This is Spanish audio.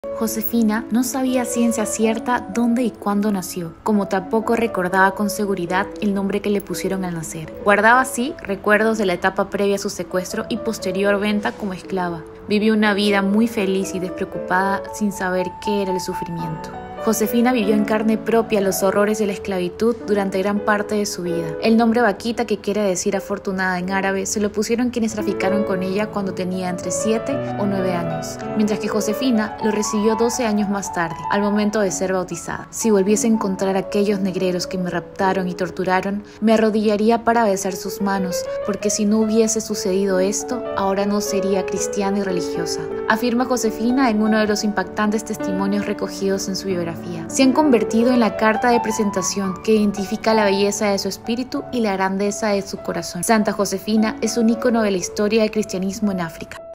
Josefina no sabía a ciencia cierta dónde y cuándo nació, como tampoco recordaba con seguridad el nombre que le pusieron al nacer. Guardaba así recuerdos de la etapa previa a su secuestro y posterior venta como esclava. Vivió una vida muy feliz y despreocupada sin saber qué era el sufrimiento. Josefina vivió en carne propia los horrores de la esclavitud durante gran parte de su vida. El nombre Vaquita, que quiere decir afortunada en árabe, se lo pusieron quienes traficaron con ella cuando tenía entre 7 o 9 años, mientras que Josefina lo recibió 12 años más tarde, al momento de ser bautizada. Si volviese a encontrar a aquellos negreros que me raptaron y torturaron, me arrodillaría para besar sus manos, porque si no hubiese sucedido esto, ahora no sería cristiana y religiosa, afirma Josefina en uno de los impactantes testimonios recogidos en su biografía. Se han convertido en la carta de presentación que identifica la belleza de su espíritu y la grandeza de su corazón. Santa Josefina es un ícono de la historia del cristianismo en África.